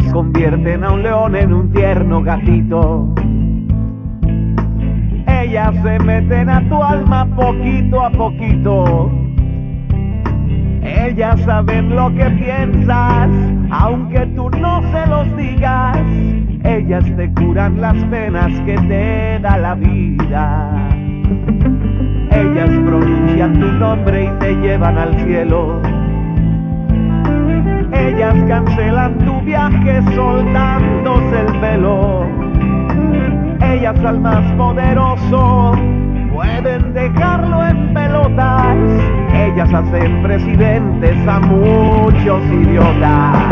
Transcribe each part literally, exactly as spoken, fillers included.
convierten a un león en un tierno gatito. Ellas se meten a tu alma poquito a poquito. Ellas saben lo que piensas, aunque tú no se los digas. Ellas te curan las penas que te da la vida. Ellas pronuncian tu nombre y te llevan al cielo. Ellas cancelan tu viaje soltándose el pelo. Ellas al más poderoso pueden dejarlo en pelotas. Ellas hacen presidentes a muchos idiotas.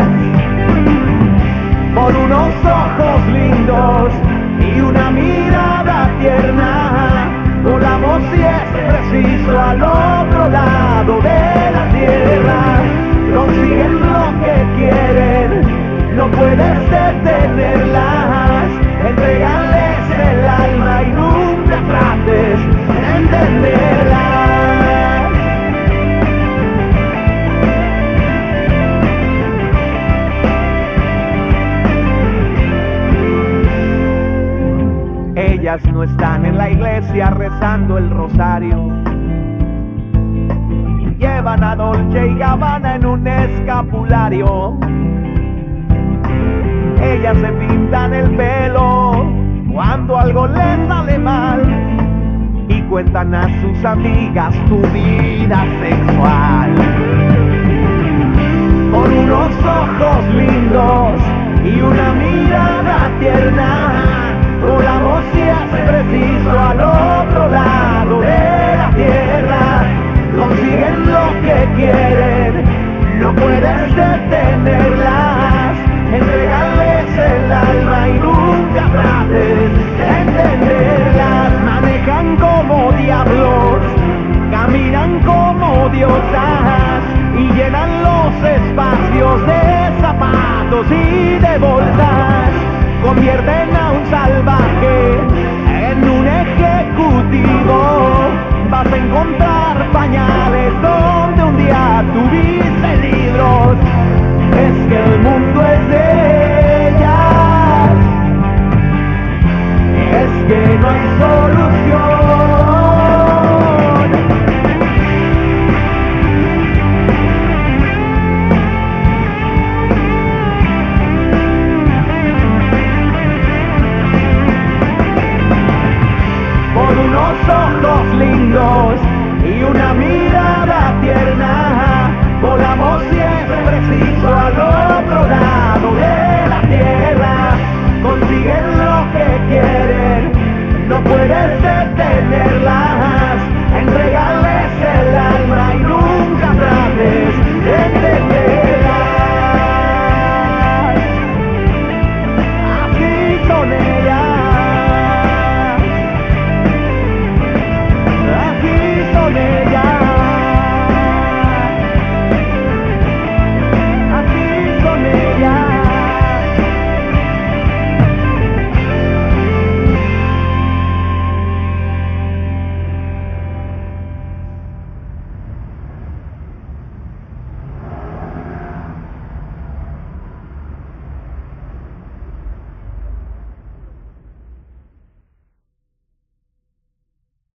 Por unos ojos lindos y una mirada tierna, volamos si es preciso al otro lado de la tierra. Consiguen lo que quieren, no puedes detenerlas. Entrégales el alma y nunca trates de entenderlas. Ellas no están en la iglesia rezando el rosario. Llevan a Dolce y Gabbana en un escapulario. Ellas se pintan el pelo cuando algo les sale mal y cuentan a sus amigas tu vida sexual. Con unos ojos lindos y una mirada tierna, volamos si es preciso al otro lado de la tierra. Consiguen lo que quieren, no puedes detenerlas. Entregarles el alma y nunca trates de entenderlas. Manejan como diablos, caminan como diosas y llenan los espacios de zapatos y de bolsas. Convierten a un salvaje en un ejecutivo. Vas a encontrar pañales donde un día tuviste libros. Es que el mundo es de ellas, es que no hay solución.